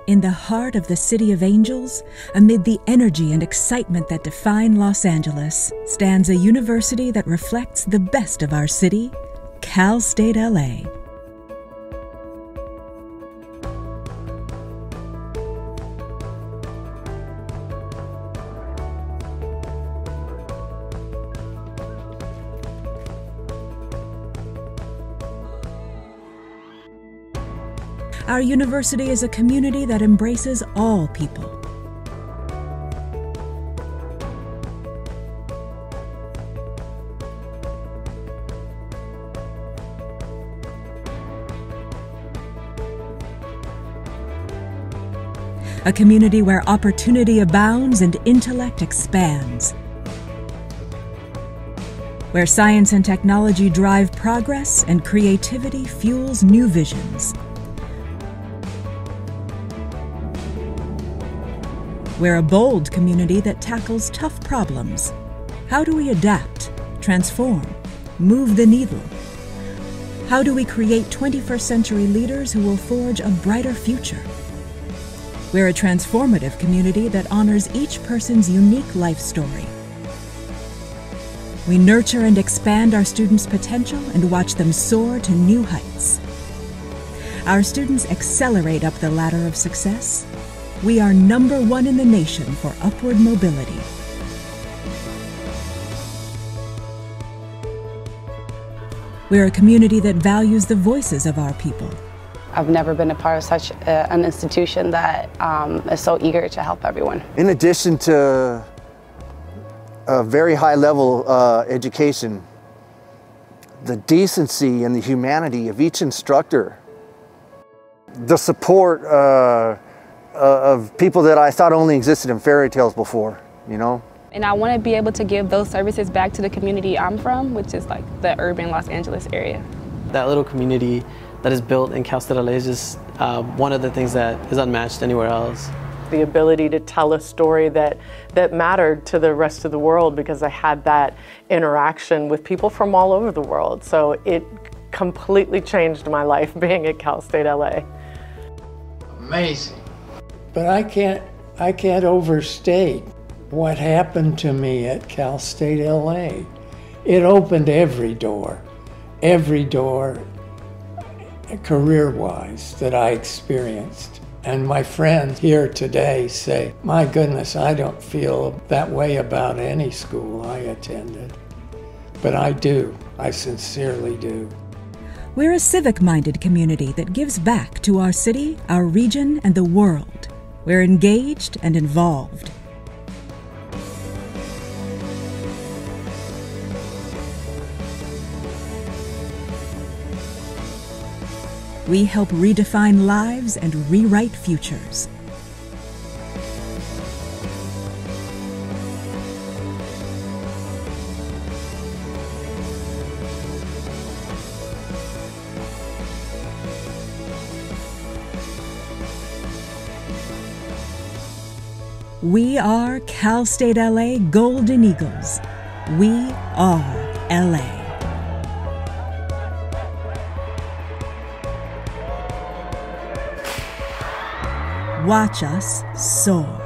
In the heart of the City of Angels, amid the energy and excitement that define Los Angeles, stands a university that reflects the best of our city, Cal State LA. Our university is a community that embraces all people. A community where opportunity abounds and intellect expands. Where science and technology drive progress and creativity fuels new visions. We're a bold community that tackles tough problems. How do we adapt, transform, move the needle? How do we create 21st century leaders who will forge a brighter future? We're a transformative community that honors each person's unique life story. We nurture and expand our students' potential and watch them soar to new heights. Our students accelerate up the ladder of success. We are #1 in the nation for upward mobility. We're a community that values the voices of our people. I've never been a part of such an institution that is so eager to help everyone. In addition to a very high level education, the decency and the humanity of each instructor, the support of people that I thought only existed in fairy tales before, you know? And I want to be able to give those services back to the community I'm from, which is like the urban Los Angeles area. That little community that is built in Cal State LA is just one of the things that is unmatched anywhere else. The ability to tell a story that mattered to the rest of the world, because I had that interaction with people from all over the world. So it completely changed my life being at Cal State LA. Amazing. But I can't overstate what happened to me at Cal State LA. It opened every door career-wise that I experienced. And my friends here today say, my goodness, I don't feel that way about any school I attended. But I do, I sincerely do. We're a civic-minded community that gives back to our city, our region, and the world. We're engaged and involved. We help redefine lives and rewrite futures. We are Cal State LA Golden Eagles. We are LA. Watch us soar.